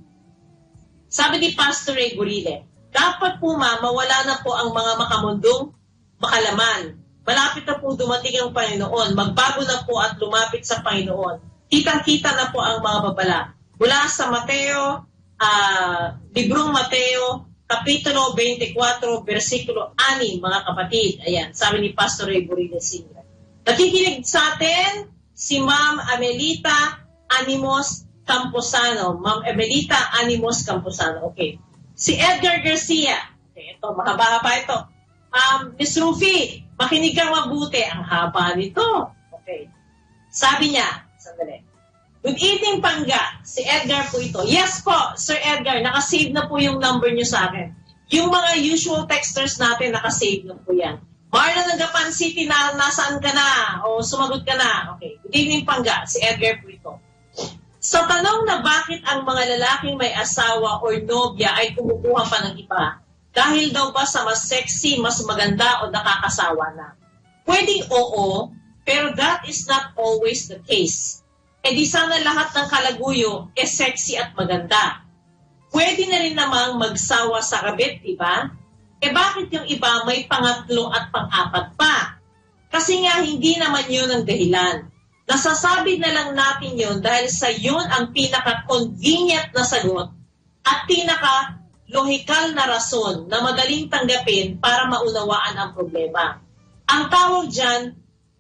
sabi ni Pastor Ray Gurile, dapat po ma, mawala na po ang mga makamundong makalaman. Malapit na po dumating ang Panginoon. Magbago na po at lumapit sa Panginoon. Kitang-kita na po ang mga babala. Mula sa Mateo, uh, Librong Mateo, Kapitulo twenty-four, versikulo six, mga kapatid. Ayan, sabi ni Pastor Ray Gurile Senior Nakikinig sa atin si Ma'am Amelita Animos Camposano. Ma'am Amelita Animos Camposano. Okay. Si Edgar Garcia. Okay, ito, mahaba-haba ito. Um, Miss Rufi, makinig kang mabuti. Ang haba nito. Okay. Sabi niya, sandali. Good evening, Pangga. Si Edgar po ito. Yes po, Sir Edgar, nakasave na po yung number niyo sa akin. Yung mga usual texters natin, nakasave na po yan. Marla ng Gapan City, na, nasaan ka na? O sumagot ka na? Okay. Good evening, Pangga. Si Edgar po ito. Sa tanong na bakit ang mga lalaking may asawa o nobya ay kumukuha pa ng iba, dahil daw ba sa mas sexy, mas maganda o nakakasawa na? Pwedeng oo, pero that is not always the case. E di sana lahat ng kalaguyo e sexy at maganda. Pwede na rin namang magsawa sa kabit, di ba? E bakit yung iba may pangatlo at pang-apat pa? Kasi nga hindi naman yun ang dahilan. Nasasabi na lang natin yun dahil sa yun ang pinaka-convenient na sagot at pinaka-lohikal na rason na madaling tanggapin para maunawaan ang problema. Ang tawag dyan,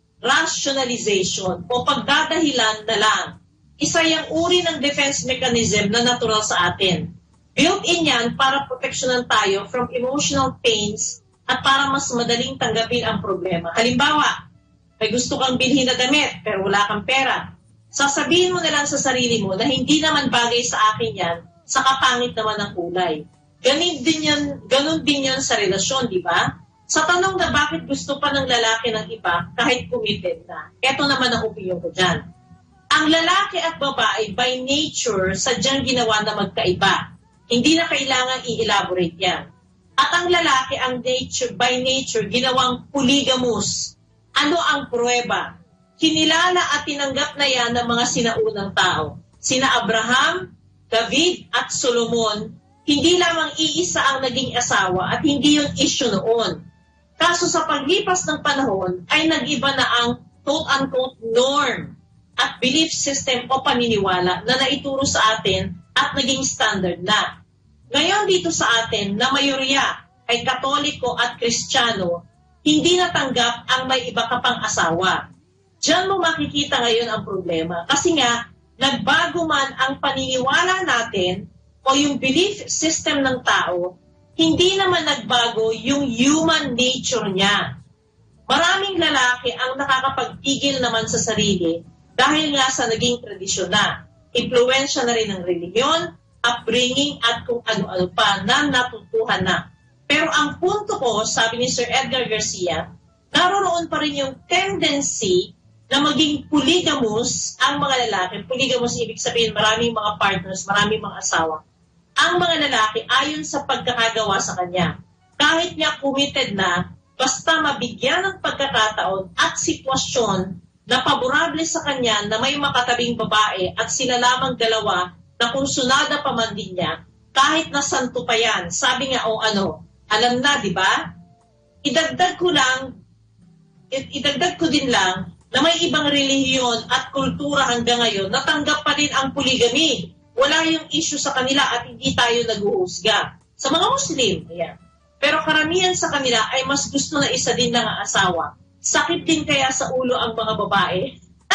rationalization o pagdadahilan na lang. Isa yung uri ng defense mechanism na natural sa atin. Built-in yan para proteksyonan tayo from emotional pains at para mas madaling tanggapin ang problema. Halimbawa, may gusto kang bilhin na damit pero wala kang pera. Sasabihin mo na lang sa sarili mo na hindi naman bagay sa akin yan, sa kapangit naman ng kulay. Ganun din yan, ganun din yan sa relasyon, di ba? Sa tanong na bakit gusto pa ng lalaki ng iba kahit committed na, eto naman ang opinion ko dyan. Ang lalaki at babae by nature sadyang ginawa na magkaiba. Hindi na kailangan i-elaborate yan. At ang lalaki ang nature by nature ginawang polygamous. Ano ang pruweba? Kinilala at tinanggap na yan ng mga sinaunang tao. Sina Abraham, David at Solomon, hindi lamang iisa ang naging asawa at hindi yun issue noon. Kaso sa paglipas ng panahon ay nag-iba na ang quote-unquote norm at belief system o paniniwala na naituro sa atin at naging standard na. Ngayon dito sa atin na mayorya ay Katoliko at Kristiyano, hindi natanggap ang may iba ka pang asawa. Diyan mo makikita ngayon ang problema. Kasi nga, nagbago man ang paniniwala natin o yung belief system ng tao, hindi naman nagbago yung human nature niya. Maraming lalaki ang nakakapagpigil naman sa sarili dahil nga sa naging tradisyon na. Impluwensya na rin ng religion, upbringing at kung ano-ano pa na natutuhan na. Pero ang punto ko, sabi ni Sir Edgar Garcia, naroon pa rin yung tendency na maging polygamous ang mga lalaki. Polygamous, ibig sabihin maraming mga partners, maraming mga asawa. Ang mga lalaki ayon sa pagkakagawa sa kanya. Kahit niya committed na, basta mabigyan ng pagkakataon at sitwasyon na paborable sa kanya na may makatabing babae at sila lamang dalawa na kung sunada pa man din niya, kahit na santo pa yan, sabi nga o ano, alam na, di ba? Idagdag ko lang, idagdag ko din lang, na may ibang relihiyon at kultura hanggang ngayon, natanggap pa rin ang polygamy. Wala yung issue sa kanila at hindi tayo nag-uusga. Sa mga Muslim, ayan. Pero karamihan sa kanila ay mas gusto na isa din lang ang asawa. Sakit din kaya sa ulo ang mga babae.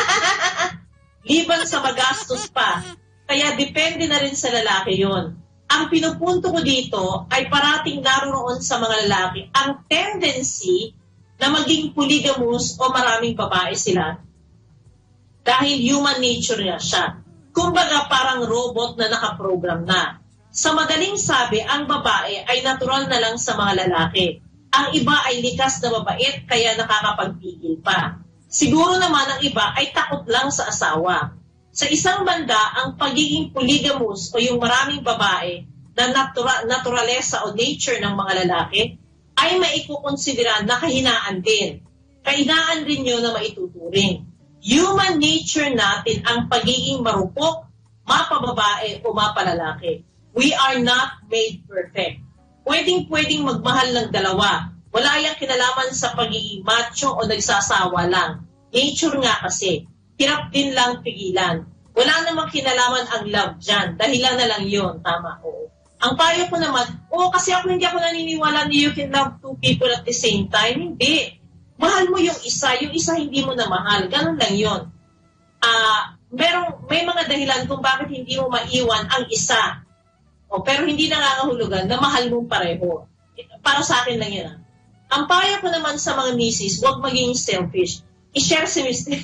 Liban sa magastos pa. Kaya depende na rin sa lalaki yon. Ang pinupunto ko dito ay parating naroon sa mga lalaki ang tendency na maging polygamous o maraming babae sila dahil human nature niya siya. Kumbaga parang robot na nakaprogram na. Sa madaling sabi, ang babae ay natural na lang sa mga lalaki. Ang iba ay likas na mabait kaya nakakapagpigil pa. Siguro naman ang iba ay takot lang sa asawa. Sa isang banda, ang pagiging polygamous o yung maraming babae na natura- naturalesa o nature ng mga lalaki ay maikukonsidera na kahinaan din. Kahinaan rin yun na maituturing. Human nature natin ang pagiging marupok, mapababae o mapalalaki. We are not made perfect. Pwedeng-pwedeng magmahal ng dalawa. Wala yung kinalaman sa pagiging macho o nagsasawa lang. Nature nga kasi. Hirap din lang pigilan. Wala namang kinalaman ang love dyan. Dahilan na lang yun. Tama, oo. Ang payo ko naman, oo, kasi ako hindi ako naniniwala na you can love two people at the same time. Hindi. Mahal mo yung isa, yung isa hindi mo na mahal. Ganun lang yun. Uh, merong, may mga dahilan kung bakit hindi mo maiwan ang isa. O, pero hindi nangangahulugan na mahal mong pareho. Para sa akin lang yan. Ah. Ang payo ko naman sa mga misis, huwag maging selfish. I-share si mister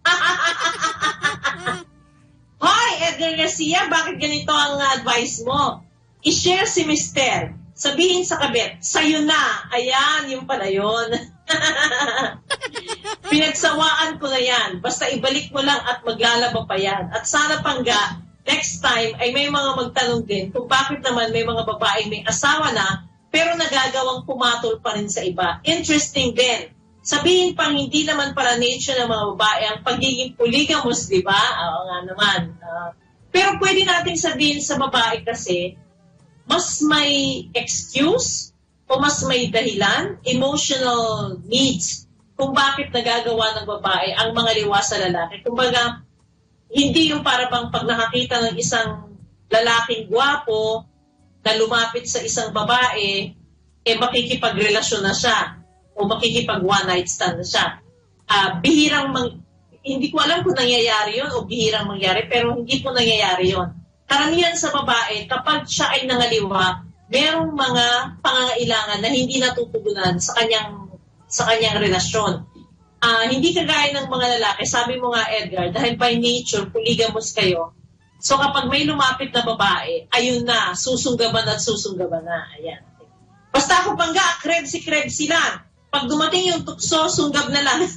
Hoy, Edgar Garcia, bakit ganito ang advice mo? I-share si mister Sabihin sa kabit, sa'yo na. Ayan, yung pala yun. Pinagsawaan ko na yan. Basta ibalik mo lang at maglalaba pa yan. At sana pangga, next time ay may mga magtanong din kung bakit naman may mga babaeng may asawa na pero nagagawang pumatol pa rin sa iba. Interesting din. Sabihin pang hindi naman para nature ng mga babae ang pagiging polygamous, di ba? Oo nga naman. Uh, pero pwede nating sabihin sa babae kasi mas may excuse o mas may dahilan, emotional needs kung bakit nagagawa ng babae ang mga liwa sa lalaki. Kumbaga, hindi yung para bang pag nakakita ng isang lalaking gwapo na lumapit sa isang babae, eh makikipagrelasyon na siya o makikipag one night stand na siya. Uh, bihirang, mang, hindi ko alam kung nangyayari yun o bihirang mangyari, pero hindi po nangyayari yun. Karamihan sa babae, kapag siya ay nangaliwa, merong mga pangangailangan na hindi natutugunan sa kanyang sa kanyang relasyon. Uh, hindi kagaya ng mga lalaki, sabi mo nga Edgar, dahil by nature, polygamous kayo. So kapag may lumapit na babae, ayun na, susunggaban at susunggaban na. Ayan. Basta ako pangga, krebsi-krebsi lang. Pag dumating yung tukso, sunggab na lang.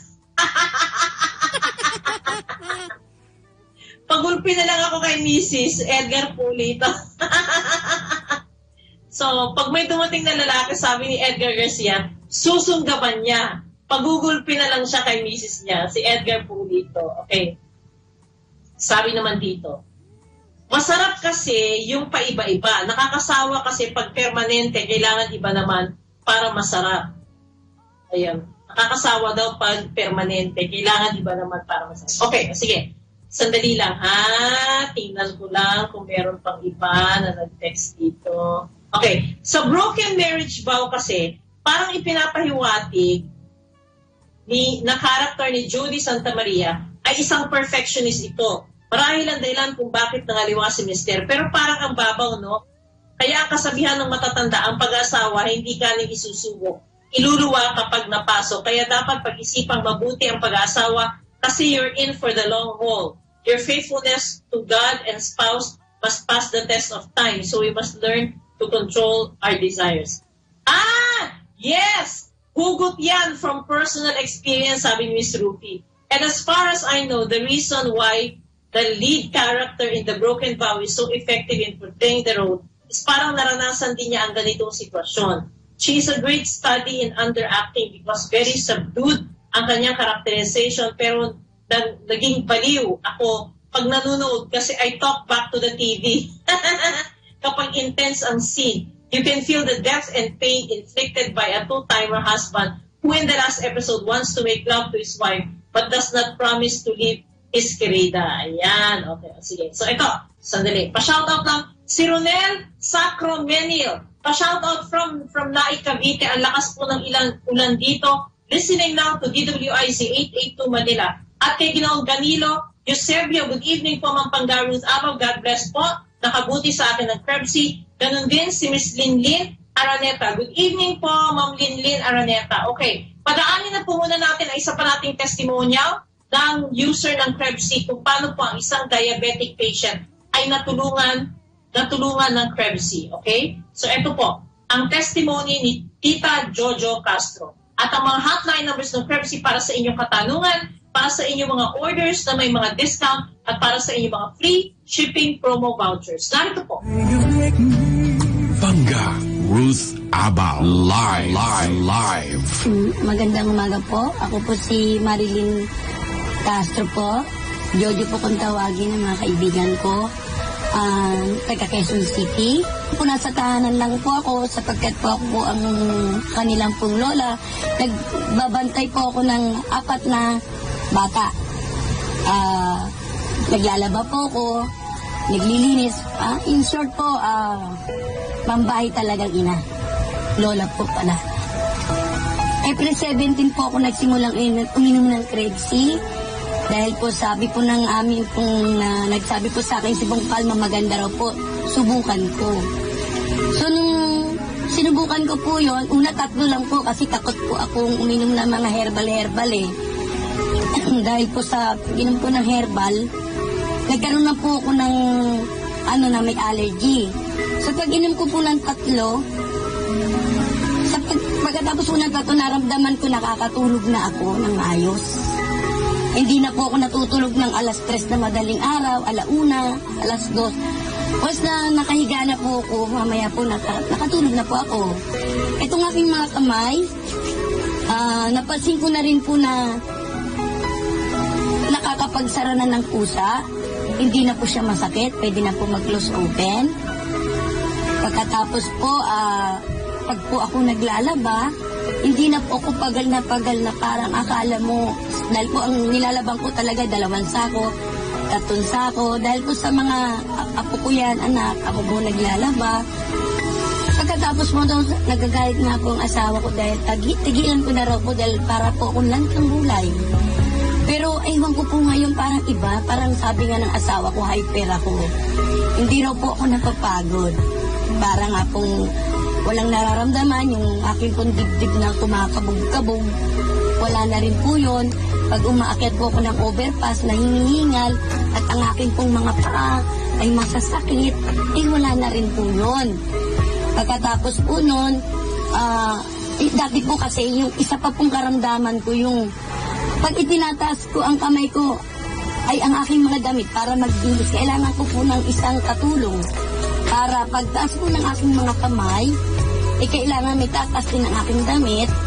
Pagulpi na lang ako kay Missus Edgar Pulito. So, pag may dumating na lalaki, sabi ni Edgar Garcia, susunggaban niya. pagugulpi na lang siya kay misis niya, si Edgar po dito. Okay. Sabi naman dito, masarap kasi yung paiba-iba. Nakakasawa kasi pag permanente, kailangan iba naman para masarap. Ayan. Nakakasawa daw pag permanente, kailangan iba naman para masarap. Okay, sige. Sandali lang ha. Tingnan ko lang kung meron pang iba na nag-text dito. Okay. Sa broken marriage vow kasi, parang ipinapahiwatig ni, na character ni Judy Santa Maria ay isang perfectionist ito. Marahil ang dahilan kung bakit nangaliwa si Mister. Pero parang ang babaw, no? Kaya ang kasabihan ng matatanda, ang pag-asawa hindi kaning isusubok. Iluluwa kapag napasok. Kaya dapat pag-isipang mabuti ang pag-asawa kasi you're in for the long haul. Your faithfulness to God and spouse must pass the test of time. So we must learn to control our desires. Ah! Yes! Hugot yan from personal experience, sabi ni Miss Rupi. And as far as I know, the reason why the lead character in The Broken Vow is so effective in portraying the role is parang naranasan din niya ang ganitong sitwasyon. She is a great study in underacting because very subdued ang kanyang characterization pero nag, naging baliw ako pag nanonood kasi I talk back to the T V. Kapag intense ang scene, you can feel the depth and pain inflicted by a two-timer husband who in the last episode wants to make love to his wife but does not promise to leave his querida. Ayan. Okay. Sige. So, ito. Sandali. Pa-shoutout lang. Si Ronel Sacromenil. Pa-shoutout from from Naik, Cavite. Ang lakas po ng ilang ulan dito. Listening now to D W I Z eight eighty-two Manila. At kay Ginoong Danilo Eusebio. Good evening po, Ma'am Panggaruth Amaw. God bless po. Nakabuti sa akin ng Krebsy. Ganon din si Miss Linlin Araneta. Good evening po, Ma'am Linlin Araneta. Okay. Padaanin na po muna natin ang isa pa nating testimonial ng user ng Krebsy kung paano po ang isang diabetic patient ay natulungan natulungan ng Krebsy. Okay? So, ito po, ang testimony ni Tita Jojo Castro. At ang mga hotline numbers ng Krebsy para sa inyong katanungan, para sa inyong mga orders na may mga discount, at para sa inyong mga free shipping promo vouchers. Narito po. Bangga, Ruth Abao, live, live, live. Magandang umaga po. Ako po si Marilyn Castro po. Jojo po kung tawagin ng mga kaibigan ko. Uh, taga Quezon City. Po nasa tahanan lang po ako sapagkat po ako po ang kanilang pong lola. Nagbabantay po ako ng apat na bata. Uh, naglalaba po ako. Naglilinis. Uh, in short po, uh, pambahay talagang ina. Lola po pala. April seventeenth po ako nagsimulang uminom ng Krebsy. Dahil po sabi po ng amin pong uh, nagsabi po sa akin si Bong Palma maganda raw po, subukan ko. So nung sinubukan ko po yon, una tatlo lang po kasi takot po akong uminom ng mga herbal-herbal eh. Dahil po sa inom po ng herbal, nagkaroon na po ako ng ano na may allergy. So pag inom ko po ng tatlo, sa pag, pagkatapos po ng tatlo, naramdaman ko nakakatulog na ako ng ayos. Hindi na po ako natutulog ng alas tres na madaling araw, alauna, alas dos. Once na nakahiga na po ako, mamaya po naka, nakatulog na po ako. Itong aking mga kamay, uh, napansin ko na rin po na nakakapagsara na ng pusa. Hindi na po siya masakit, pwede na po mag-close open. Pagkatapos po, uh, pag po ako naglalaba, hindi na po ako pagal na pagal na parang akala mo, dahil po ang nilalabang ko talaga dalawang sako, tatlong sako, dahil po sa mga apo ko yan, anak, ako po naglalaba. Pagkatapos mo daw, nagagalit nga po ang asawa ko dahil tagi, tigilan ko na raw po dahil para po akong lantang gulay. Pero ewan ko po ngayon parang iba, parang sabi nga ng asawa ko, hyper ako. Hindi raw po ako napapagod. Parang nga pong walang nararamdaman, yung aking pong dibdib na kumakabog-kabog, wala na rin po yun. Pag umaakyat po ako ng overpass na hinihingal at ang aking pong mga paa ay masasakit, eh wala na rin po yun. Pagkatapos po nun, uh, eh, dati po kasi yung isa pa pong karamdaman ko yung pag itinataas ko ang kamay ko ay ang aking mga damit para magdilis. Kailangan ko po ng isang katulong para pagtaas ko ng aking mga kamay, eh kailangan may tatas din ang aking damit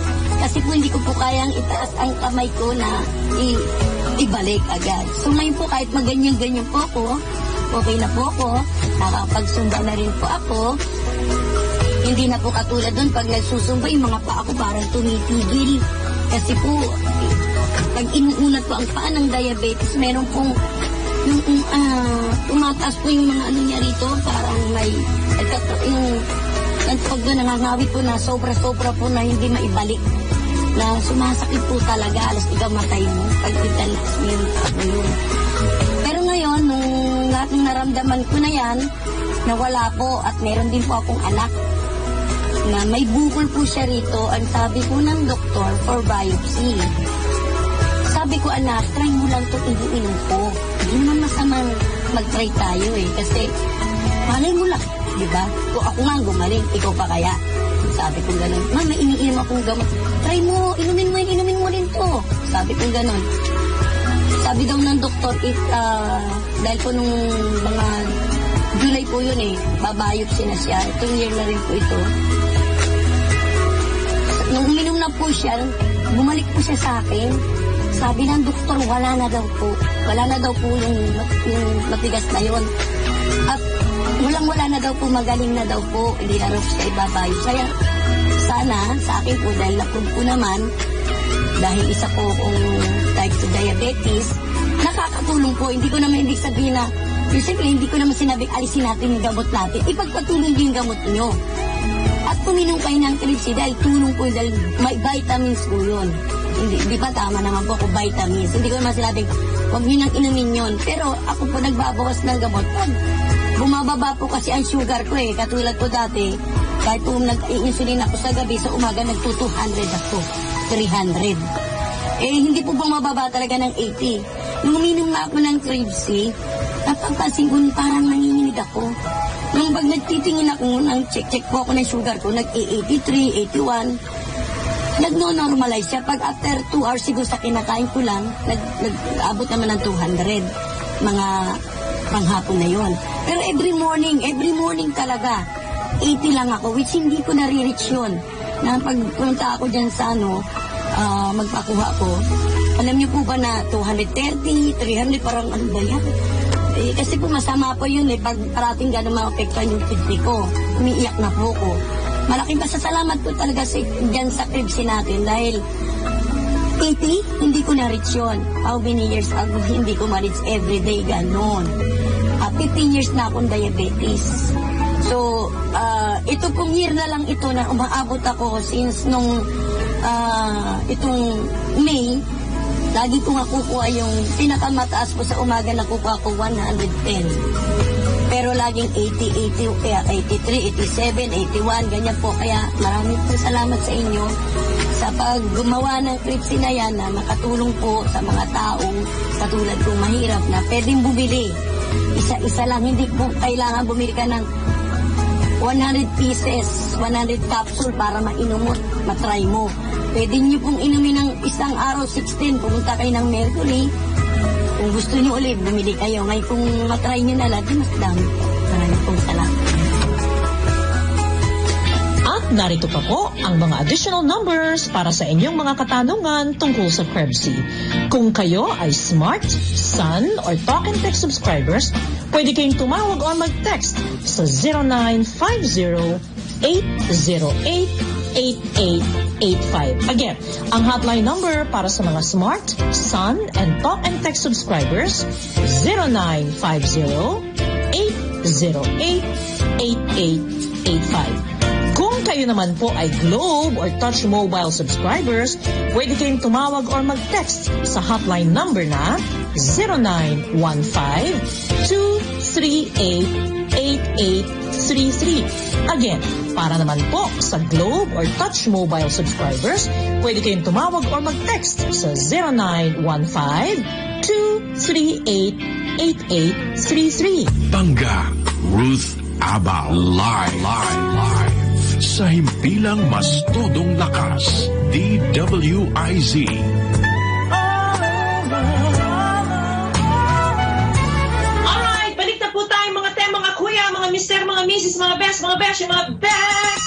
Kasi po hindi ko po kayang itaas ang kamay ko na i- ibalik agad. So ngayon po kahit maganyan-ganyan po ako, okay na po ako, nakakapagsumba na rin po ako. Hindi na po katulad doon pag nagsusumba, yung mga paa ko parang tumitigil. Kasi po, pag inuunat po ang paa ng diabetes, meron pong yung uh, tumataas po yung mga ano niya rito, parang may yung pag nangangawit po na sobra-sobra po na hindi maibalik, na sumasakit po talaga, alas ikaw matay mo pag italas mo yung ako yun. Pero ngayon, nung lahat ng naramdaman ko na yan, nawala po at meron din po akong anak na may bukol po siya rito. Ang sabi po ng doktor for biopsy. Sabi ko, anak, try mo lang ito inuinom ko. Hindi naman masamang mag-try tayo eh. Kasi, malay mo lang, di ba? Kung ako nga gumaling, ikaw pa kaya? Sabi ko gano'n, ma, may iniinom akong gamot. Try mo, inumin mo, inumin mo rin to. Sabi ko gano'n. Sabi daw ng doktor, it, uh, dahil po nung mga July po yun eh, babayopsy na siya. Itong year na rin po ito. Nung uminom na po siya, bumalik po siya sa akin. Sabi ng doktor, wala na daw po. Wala na daw po yung, yung matigas na yun. At walang-wala na daw po, magaling na daw po. Hindi na raw siya ibabayo. Kaya sana sa akin po, dahil na-prove po naman, dahil isa po kong type two diabetes, nakakatulong po. Hindi ko naman ibig sabihin na, siyempre hindi ko naman sinabing alisin natin yung gamot natin. Ipagpatuloy din yung gamot niyo. At kuminom kayo ng Cribsy dahil tulong po dahil may vitamins po yun. Hindi, hindi pa tama naman po ako vitamins. Hindi ko naman sinabing huwag nyo nang inumin yun. Pero ako po nagbabawas ng gamot. Pag bumababa po kasi ang sugar ko eh. Katulad po dati, kahit po nag-insulin ako sa gabi, sa umaga nagto two hundred ako. three hundred. Eh, hindi po bumababa talaga ng eighty. Nung uminom nga ako ng Cribsy, napapansin ko parang nanginginig ako. Nung pag nagtitingin ako, nang check-check po ako ng sugar ko, nag-eighty-three, eighty-one, nag-no-normalize siya. Pag after two hours siguro sa kinakain ko lang, nag-abot naman ng two hundred. Mga panghapon na yon. Pero every morning, every morning talaga, eighty lang ako, which hindi ko nare-reach yun. Na pagpunta ako dyan sa ano, uh, magpakuha ko, alam niyo po ba na two thirty, three hundred, parang ano ba yan? Eh, kasi po masama po yun eh, pag parating gano'n maapektuhan yung kidney ko, umiiyak na po ko. Malaking pasasalamat po talaga si, dyan sa Cribsy natin dahil eighty, hindi ko na-reach yun. How many years ago, hindi ko ma-reach everyday gano'n. Uh, fifteen years na akong diabetes. So, uh, ito pong year na lang ito na umaabot ako since nung uh, itong May, lagi ko nga kukuha yung pinakamataas po sa umaga na kukuha ko one hundred ten. Pero laging eighty, eighty, eighty-three, eighty-seven, eighty-one, ganyan po. Kaya maraming po salamat sa inyo sa paggumawa ng Cribsy na yan na makatulong po sa mga taong katulad kong mahirap na pwedeng bumili. Isa-isa lang, hindi po kailangan bumili ka ng one hundred pieces, one hundred capsule para mainom mo, matry mo. Pwede nyo pong inumin ng isang araw, sixteen, pumunta kayo ng Mercury. Kung gusto nyo ulit, bumili kayo. Ngayon kung matry nyo na lahat, mas dami po. Maraming pong salamat. At narito pa po ang mga additional numbers para sa inyong mga katanungan tungkol sa Cribsy. Kung kayo ay Smart, Sun, or Talk and Text subscribers, pwede kayong tumawag o mag-text sa zero nine five zero, eight zero eight, eight eight eight five. Again, ang hotline number para sa mga Smart, Sun, and Talk and Text subscribers, zero nine five zero, eight zero eight, eight eight eight five. Kung kayo naman po ay Globe or Touch Mobile subscribers, pwede kayong tumawag or mag-text sa hotline number na zero nine one five, two three eight, eight eight three three. Again, para naman po sa Globe or Touch Mobile subscribers, pwede kayong tumawag or mag-text sa zero nine one five, two three eight, eight eight three three. Bangga, Ruth Abao, live, live, live. Sa himpilang mas todong lakas, D W I Z. Alright, balik na po tayo mga te, mga kuya, mga mister, mga misis, mga best, mga besh, mga best.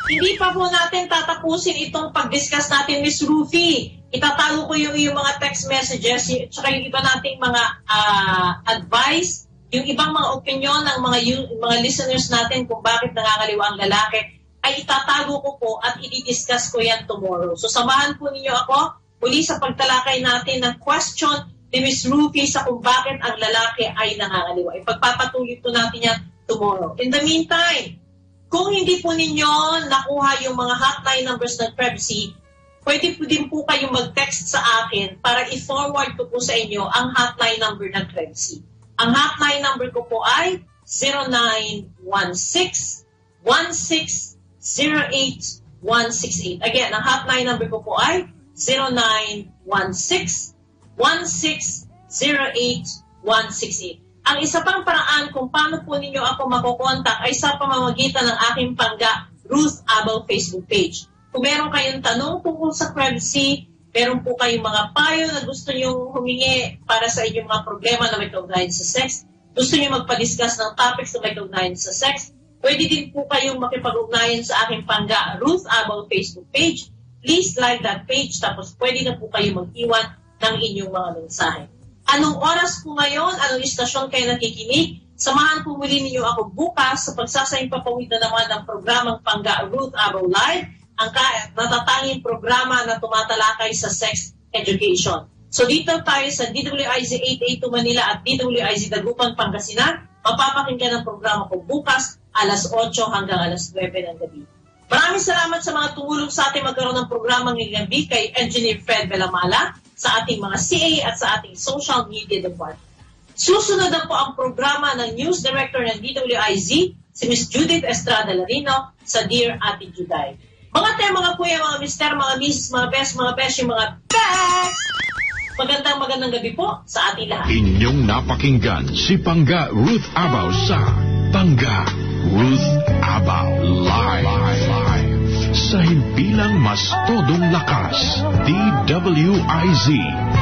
hindi pa po natin tatapusin itong pag-discuss natin, Miss Rufi. Itatalo ko yung, yung mga text messages, at saka yung iba nating mga uh, advice, yung ibang mga opinion ng mga mga listeners natin kung bakit nangangaliwa ang lalaki, ay itatago ko po at i-discuss ko yan tomorrow. So samahan po ninyo ako muli sa pagtalakay natin ng question ni Miss Rufi sa kung bakit ang lalaki ay nangangaliwa. Ipagpapatuloy po natin yan tomorrow. In the meantime, kung hindi po ninyo nakuha yung mga hotline numbers ng Krebsy, pwede po din po kayong mag-text sa akin para i-forward ko po sa inyo ang hotline number ng Krebsy. Ang hotline number ko po ay zero nine one six, one six zero eight, one six eight. Again, ang hotline number ko po ay zero nine one six, one six zero eight, one six eight. Ang isa pang paraan kung paano po ninyo ako makukontak ay sa pamamagitan ng aking Pangga Ruth Abaw Facebook page. Kung meron kayong tanong tungkol sa Krebsy, meron po kayong mga payo na gusto nyo humingi para sa inyong mga problema na may kaugnayan sa sex, gusto nyo magpa-discuss ng topics na may kaugnayan sa sex, pwede din po kayong makipag-ugnayan sa aking Pangga Ruth Abaw Facebook page. Please like that page, tapos pwede na po kayo mag-iwan ng inyong mga mensahe. Anong oras po ngayon? Anong istasyon kayo nakikinig? Samahan po muli ninyo ako bukas sa pagsasayang papawid na naman ng programang Pangga Ruth Abaw Live, ang natatanging programa na tumatalakay sa sex education. So dito tayo sa D W I Z eight eighty-two Manila at D W I Z Dagupan, Pangasinan. Mapapakinggan ang programa ko bukas alas otso hanggang alas nuwebe ng gabi. Maraming salamat sa mga tumulong sa ating magkaroon ng programa ngayong gabi kay Engineer Fred Belamala, sa ating mga C A at sa ating social media department. Susunod na po ang programa ng News Director ng D W I Z, si Miss Judith Estrada Larino sa Dear Ate Juday. Mga te, mga kuya, mga mister, mga miss, mga best, mga best, yung mga best! Magandang magandang gabi po sa ating lahat. Inyong napakinggan si Pangga Ruth Abaw sa Pangga Ruth Abaw Live. Sa himpilang mas todong lakas, D W I Z